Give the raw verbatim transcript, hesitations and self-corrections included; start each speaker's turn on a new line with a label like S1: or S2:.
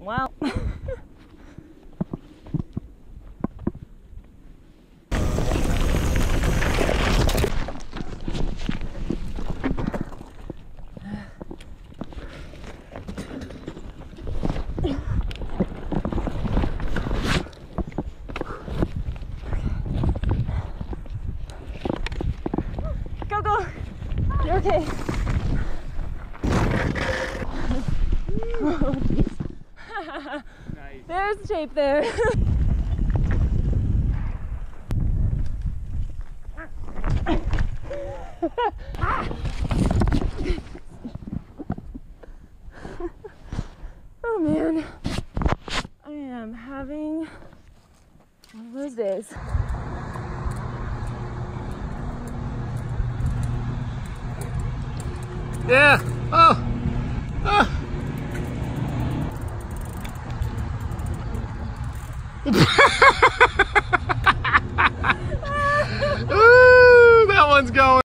S1: Well. Go, go. You're okay. Oh, nice. There's the tape there. Oh man, I am having one of those days.
S2: Yeah. Oh. Oh.